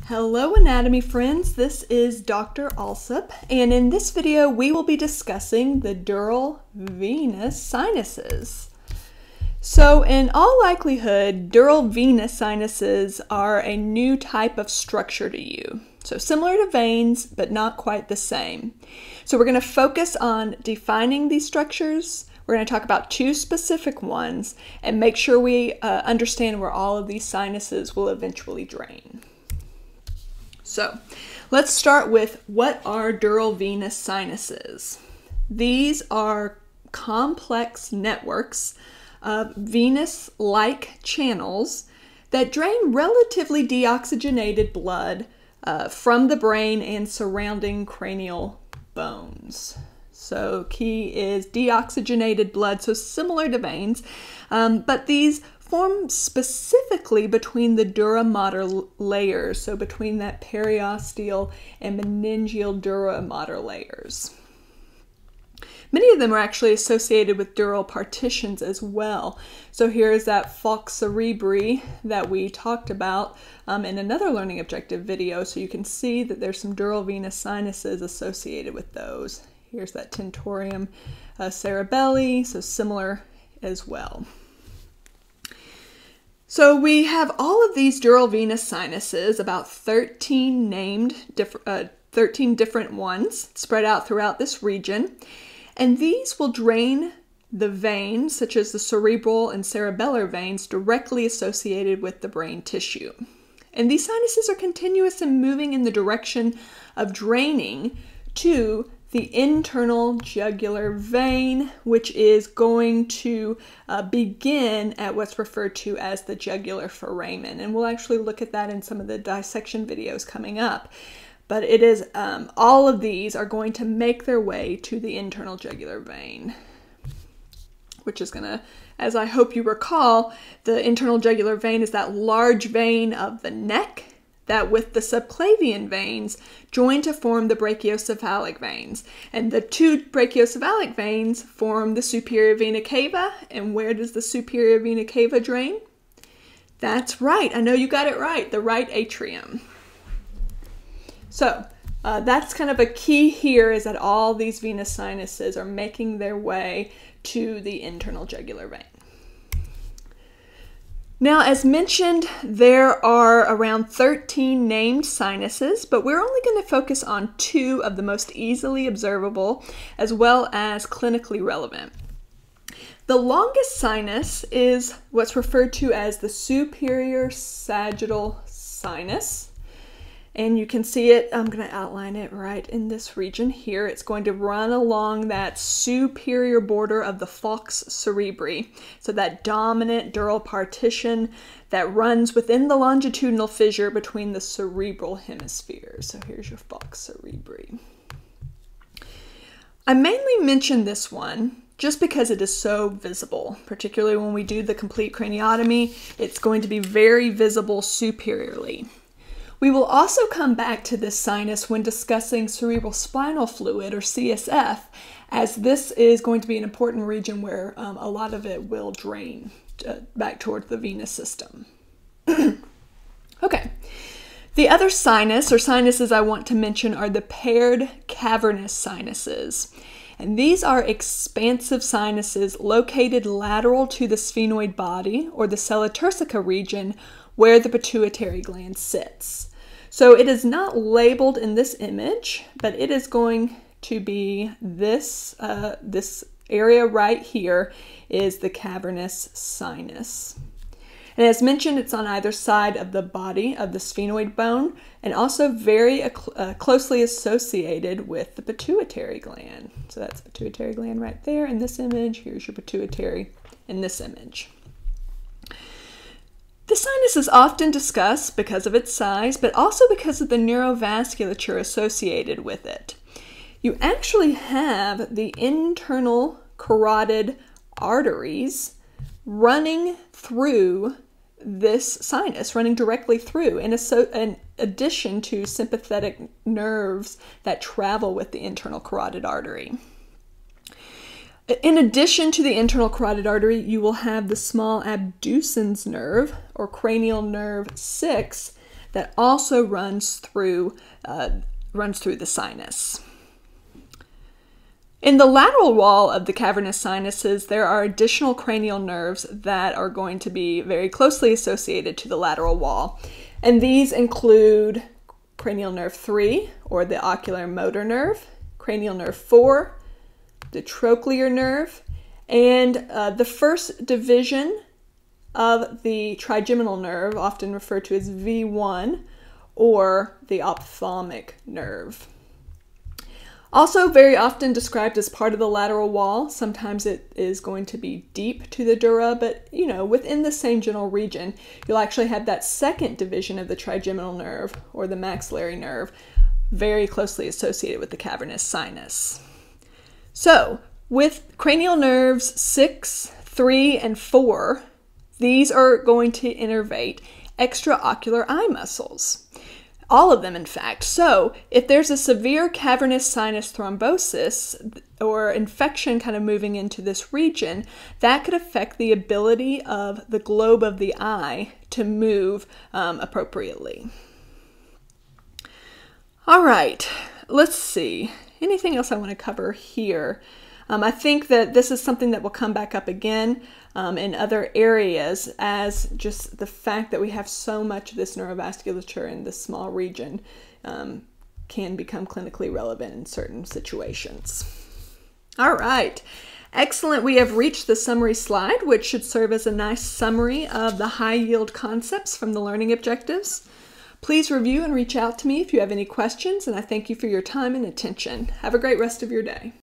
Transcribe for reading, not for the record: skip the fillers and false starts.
Hello anatomy friends, this is Dr. Alsup, and in this video we will be discussing the dural venous sinuses. So in all likelihood, dural venous sinuses are a new type of structure to you. So similar to veins, but not quite the same. So we're going to focus on defining these structures. We're going to talk about two specific ones and make sure we understand where all of these sinuses will eventually drain. So let's start with what are dural venous sinuses. These are complex networks of venous-like channels that drain relatively deoxygenated blood from the brain and surrounding cranial bones. So key is deoxygenated blood, so similar to veins, but these form specifically between the dura mater layers, so between that periosteal and meningeal dura mater layers. Many of them are actually associated with dural partitions as well. So here's that falx cerebri that we talked about in another learning objective video, so you can see that there's some dural venous sinuses associated with those. Here's that tentorium cerebelli, so similar as well. So we have all of these dural venous sinuses, about 13 different ones spread out throughout this region. And these will drain the veins, such as the cerebral and cerebellar veins, directly associated with the brain tissue. And these sinuses are continuous and moving in the direction of draining to the internal jugular vein, which is going to begin at what's referred to as the jugular foramen. And we'll actually look at that in some of the dissection videos coming up. But it is, all of these are going to make their way to the internal jugular vein, which is going to, as I hope you recall, the internal jugular vein is that large vein of the neck that with the subclavian veins join to form the brachiocephalic veins. And the two brachiocephalic veins form the superior vena cava. And where does the superior vena cava drain? That's right, I know you got it right, the right atrium. So that's kind of a key here, is that all these venous sinuses are making their way to the internal jugular vein. Now, as mentioned, there are around 13 named sinuses, but we're only going to focus on two of the most easily observable as well as clinically relevant. The longest sinus is what's referred to as the superior sagittal sinus. And you can see it, I'm going to outline it right in this region here. It's going to run along that superior border of the falx cerebri. So that dominant dural partition that runs within the longitudinal fissure between the cerebral hemispheres. So here's your falx cerebri. I mainly mention this one just because it is so visible, particularly when we do the complete craniotomy. It's going to be very visible superiorly. We will also come back to this sinus when discussing cerebrospinal fluid, or CSF, as this is going to be an important region where a lot of it will drain back toward the venous system. Okay, the other sinus, or sinuses I want to mention, are the paired cavernous sinuses. And these are expansive sinuses located lateral to the sphenoid body, or the sella-turcica region, where the pituitary gland sits. So it is not labeled in this image, but it is going to be this, this area right here is the cavernous sinus. And as mentioned, it's on either side of the body of the sphenoid bone and also very closely associated with the pituitary gland. So that's the pituitary gland right there in this image. Here's your pituitary in this image. The sinus is often discussed because of its size, but also because of the neurovasculature associated with it. You actually have the internal carotid arteries running through this sinus, running directly through, in addition to sympathetic nerves that travel with the internal carotid artery. In addition to the internal carotid artery, you will have the small abducens nerve, or cranial nerve 6, that also runs through the sinus. In the lateral wall of the cavernous sinuses, there are additional cranial nerves that are going to be very closely associated to the lateral wall. And these include cranial nerve 3, or the ocular motor nerve, cranial nerve 4, the trochlear nerve, and the first division of the trigeminal nerve, often referred to as V1, or the ophthalmic nerve. Also very often described as part of the lateral wall. Sometimes it is going to be deep to the dura, but within the same general region, you'll actually have that second division of the trigeminal nerve, or the maxillary nerve, very closely associated with the cavernous sinus. So, with cranial nerves 6, 3, and 4, these are going to innervate extraocular eye muscles. All of them, in fact. So if there's a severe cavernous sinus thrombosis or infection kind of moving into this region, that could affect the ability of the globe of the eye to move appropriately. All right, let's see. Anything else I want to cover here? I think that this is something that will come back up again in other areas, as just the fact that we have so much of this neurovasculature in this small region can become clinically relevant in certain situations. All right, excellent. We have reached the summary slide, which should serve as a nice summary of the high-yield concepts from the learning objectives. Please review and reach out to me if you have any questions, and I thank you for your time and attention. Have a great rest of your day.